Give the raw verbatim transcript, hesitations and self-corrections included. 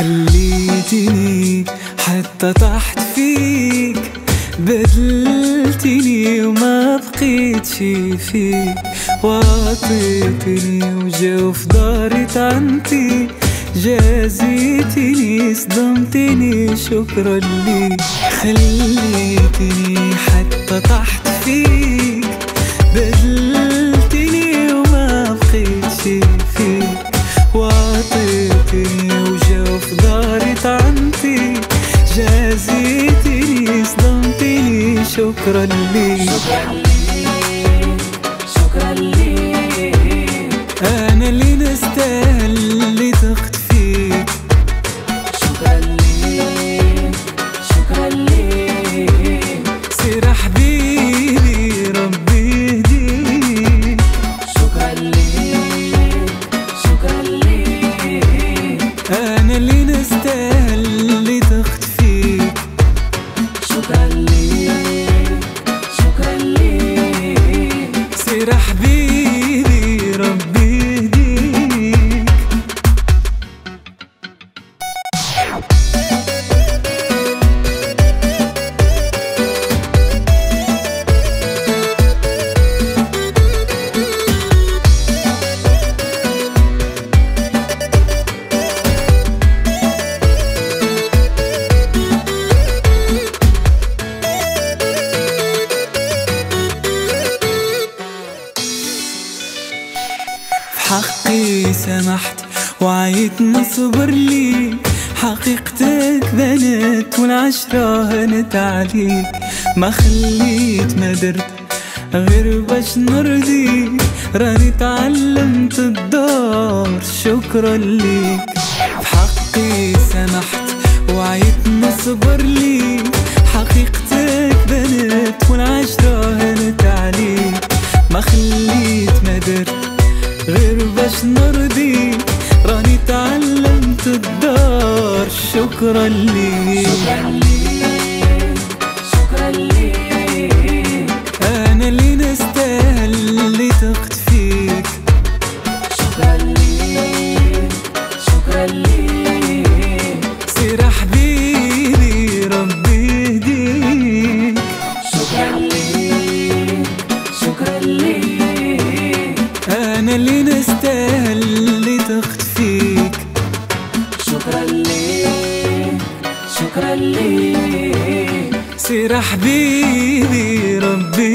خليتني حتى طحت فيك، بدلتني وما بقيت شي فيك، وعطيتني وجا في داري طعنتي، جازيتني صدمتني شكرا ليك. خليتني حتى طحت فيك، بدلتني وما بقيت شي فيك، وعطيتني وجا في داري طعنتي، جازيتني صدمتني شكرا ليك. شكرا ليك أنا اللي نستاهل اللي تخت فيك. شكرا ليك شكرا ليك سير حبيبي ربي يهديك. شكرا ليك شكرا ليك أنا اللي نستاهل اللي تخت فيك. شكرا ليك شكرا ليك سير حبيبي ربي يهديك. حقي سمحت وعيت نصبر لي، حقيقتك بنت والعشرة هنت عليك، ما خليت ما درت غير باش نرضيك، راني تعلمت الدار شكرا ليك. بحقي سمحت وعيت نصبر لي، حقيقتك بنت والعشرة هنت عليك، ما خليت ما درت غير باش نرضيك، راني تعلمت الدار شكرا ليك. شكرا ليك شكرا ليك أنا اللي نستاهل اللي تخت فيك. شكرا ليك شكرا ليك سير حبيبي ربي يهديك. شكرا ليك شكرا ليك أنا اللي نستاهل اللي تخت فيك. شكرا ليك شكرا ليك سير حبيبي ربي